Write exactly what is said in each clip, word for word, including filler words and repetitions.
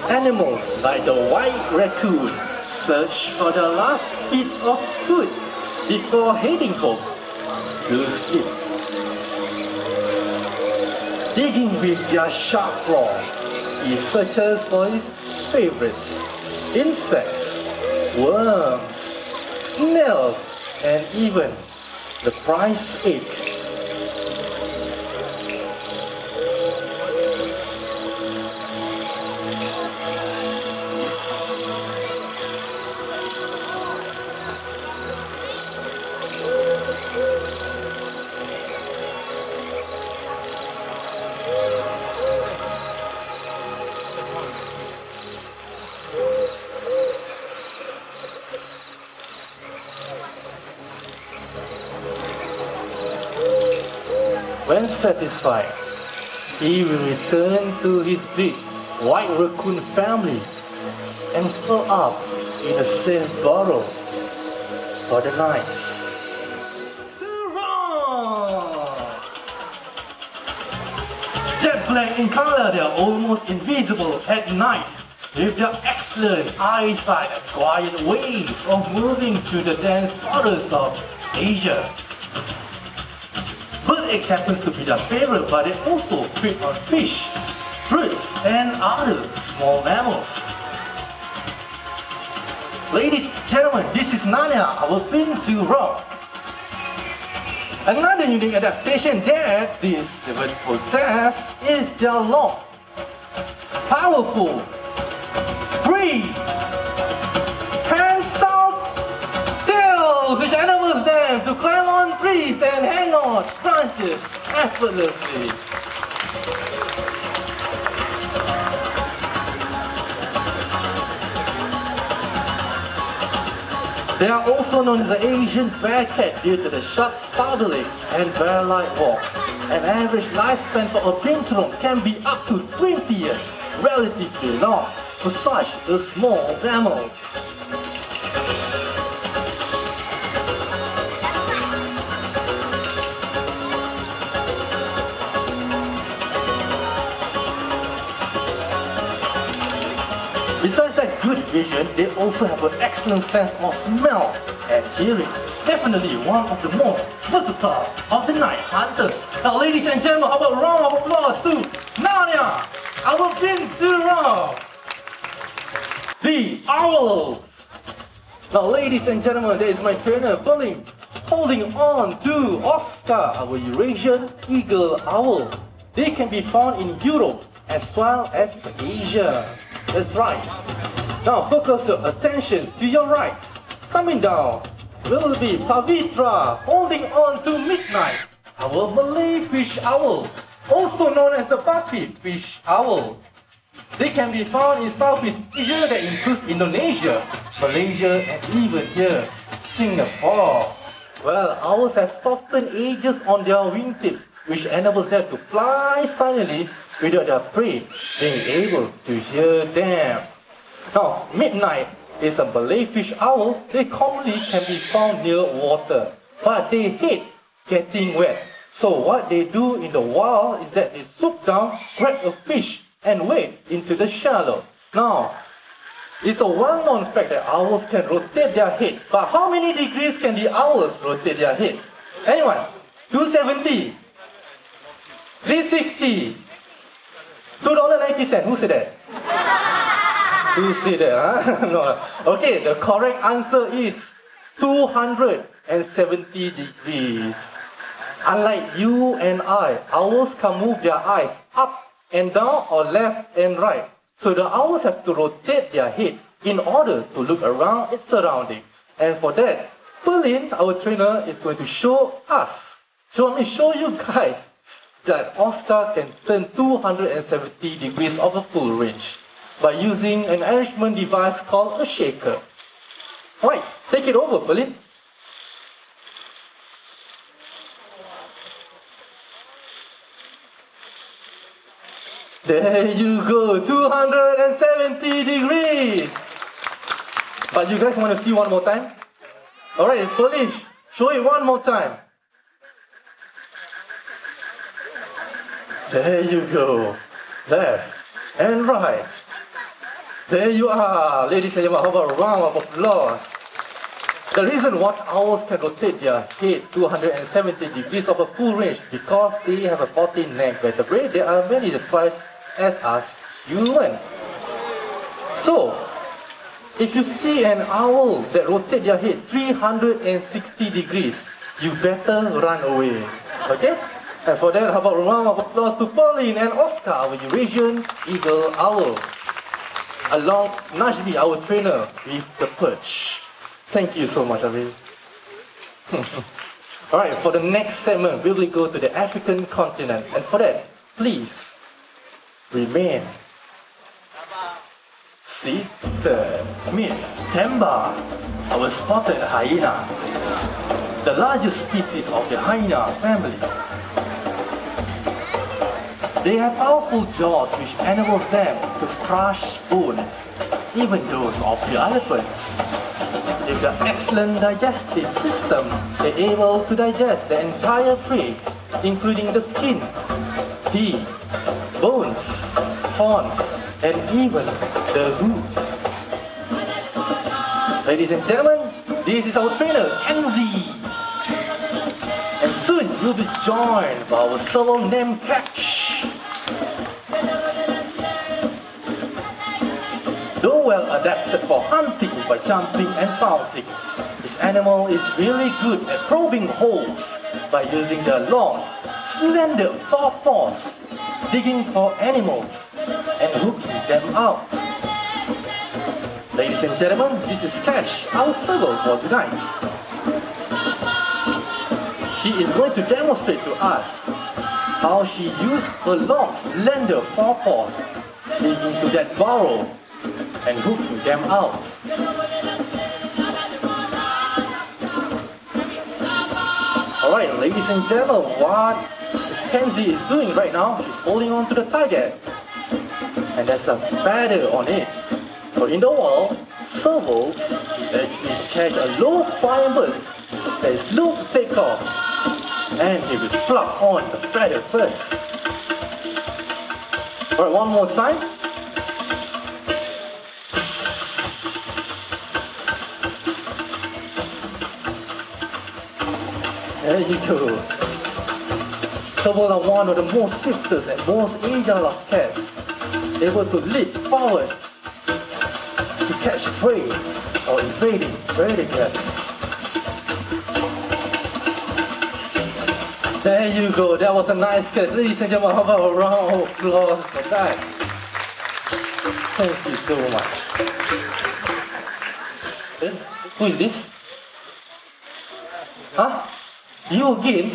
Animals like the white raccoon search for the last bit of food before heading home to sleep. Digging with their sharp claws, he searches for his favorites: insects, worms, snails, and even the prize egg. When satisfied, he will return to his big white raccoon family and curl up in a safe burrow for the night. Jet black in color, they are almost invisible at night. With their excellent eyesight and quiet ways of moving through the dense forests of Asia. Bird eggs happens to be their favorite, but they also feed on fish, fruits, and other small mammals. Ladies and gentlemen, this is Narnia, our Pintu Rock. Another unique adaptation that these seven possess is their long, powerful, free, hands-out tails, which enables them to climb on trees and hang on branches effortlessly. They are also known as the Asian bear cat due to the short startle leg and bear-like walk. An average lifespan for a binturong can be up to twenty years, relatively long for such a small mammal. Besides that good vision, they also have an excellent sense of smell and hearing. Definitely one of the most versatile of the night hunters. Now ladies and gentlemen, how about a round of applause to Narnia, our Pinturong, the owls. Now ladies and gentlemen, there is my trainer Berlin, holding on to Oscar, our Eurasian eagle owl. They can be found in Europe as well as Asia. That's right. Now focus your attention to your right. Coming down will be Pavitra holding on to Midnight, our Malay fish owl, also known as the Buffy fish owl. They can be found in Southeast Asia, that includes Indonesia, Malaysia, and even here, Singapore. Well, owls have softened edges on their wingtips, which enables them to fly silently without their prey being able to hear them. Now, Midnight is a Malay fish owl. They commonly can be found near water, but they hate getting wet. So what they do in the wild is that they swoop down, grab a fish, and wade into the shallow. Now, it's a well-known fact that owls can rotate their head. But how many degrees can the owls rotate their head? Anyone? two seventy? three sixty? two dollars and ninety cents. Who said that? Who said that? Huh? No. Okay, the correct answer is two hundred seventy degrees. Unlike you and I, owls can move their eyes up and down or left and right. So the owls have to rotate their head in order to look around its surroundings. And for that, Berlin, our trainer, is going to show us, show me, show you guys that Oscar can turn two hundred seventy degrees of a full range by using an arrangement device called a shaker. Right, take it over, Berlin. There you go, two hundred seventy degrees. But you guys want to see one more time? Alright, Berlin, show it one more time. There you go. Left and right. There you are, ladies and gentlemen. How about a round of applause? The reason why owls can rotate their head two hundred seventy degrees of a full range because they have a fourteen neck vertebrae. They are many twice as us human. So, if you see an owl that rotates their head three hundred sixty degrees, you better run away. Okay? And for that, how about a round of applause to Pauline and Oscar, our Eurasian eagle owl. Along Najmi, our trainer, with the perch. Thank you so much, Avi. Alright, for the next segment, we will go to the African continent. And for that, please remain seated. Meet Temba, our spotted hyena, the largest species of the hyena family. They have powerful jaws which enables them to crush bones, even those of the elephants. With an excellent digestive system, they're able to digest the entire prey, including the skin, teeth, bones, horns, and even the hooves. Ladies and gentlemen, this is our trainer, Kenzie. And soon you'll be joined by our serval named Catch. Though well adapted for hunting by jumping and bouncing, this animal is really good at probing holes by using their long, slender forepaws, digging for animals, and hooking them out. Ladies and gentlemen, this is Cash, our serval for tonight. She is going to demonstrate to us how she used her long, slender forepaws, digging to that burrow, and hooking them out. Alright, ladies and gentlemen, what Kenzie is doing right now, she's holding on to the target. And there's a feather on it. So in the wild, servals actually catch a low-flying bird that is slow to take off. And he will pluck on the feather first. Alright, one more time. There you go. Servals are one of the most swiftest and most agile of cats, able to leap forward to catch prey or invading predators. There you go, that was a nice catch. Ladies and gentlemen, how about a round of applause for that? Thank you so much. Eh? Who is this? Huh? You again?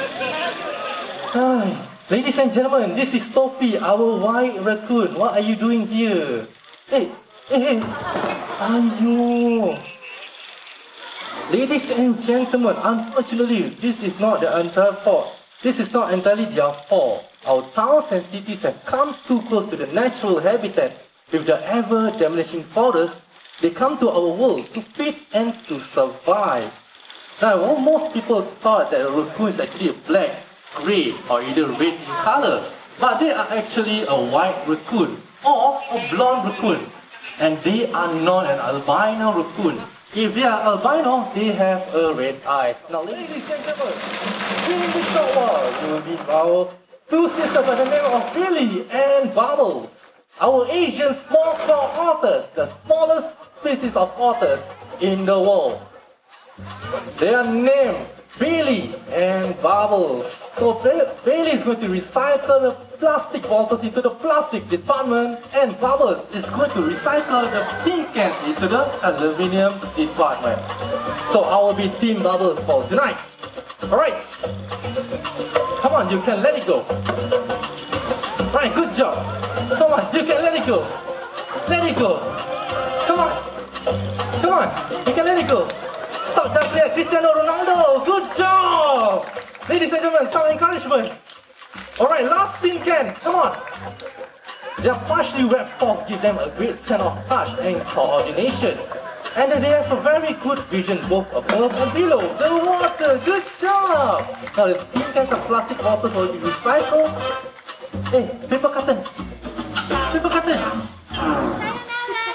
Hi. Ladies and gentlemen, this is Topi, our white raccoon. What are you doing here? Hey, hey, hey. Ayo. Ladies and gentlemen, unfortunately, this is not the entire fault. This is not entirely their fault. Our towns and cities have come too close to the natural habitat. With the ever-diminishing forests, they come to our world to feed and to survive. Now, well, most people thought that a raccoon is actually a black, grey, or either red in color. But they are actually a white raccoon or a blonde raccoon. And they are not an albino raccoon. If they are albino, they have a red eye. Now, ladies and gentlemen, in this short while, you will meet our two sisters by the name of Billy and Bubbles. Our Asian small-claw otters, the smallest species of otters in the world. They are named Bailey and Bubbles. So Bailey is going to recycle the plastic bottles into the plastic department, and Bubbles is going to recycle the tin cans into the aluminium department. So I will be Team Bubbles for tonight. Alright. Come on, you can let it go. Right, good job. Come on, you can let it go. Let it go. Come on. Come on, you can let it go. Stop just there, Cristiano Ronaldo. Good job. Ladies and gentlemen, some encouragement. Alright, last tin can. Come on. Their partially wrapped paws give them a great sense of touch and coordination. And they have a very good vision both above and below the water. Good job. Now the tin cans of plastic bottles will be recycled. Hey, paper carton. Paper carton.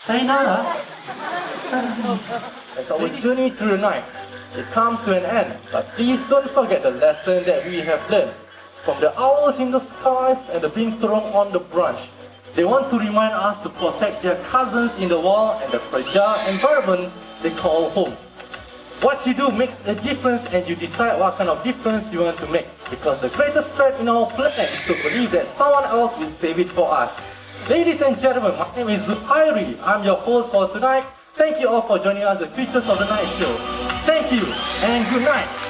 Sayonara. As our journey through the night, it comes to an end, but please don't forget the lesson that we have learned. From the owls in the skies and the being thrown on the branch, they want to remind us to protect their cousins in the world and the fragile environment they call home. What you do makes a difference, and you decide what kind of difference you want to make. Because the greatest threat in our planet is to believe that someone else will save it for us. Ladies and gentlemen, my name is Zuhairi. I'm your host for tonight. Thank you all for joining us at the Creatures of the Night show. Thank you and good night.